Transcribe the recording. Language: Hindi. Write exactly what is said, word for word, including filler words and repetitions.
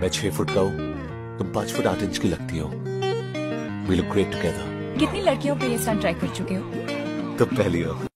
मैं छह फुट का हूँ, तुम पांच फुट आठ इंच की लगती हो। We look great together. कितनी लड़कियों पे ये स्टंट ट्राई कर चुके हो? तुम पहली हो।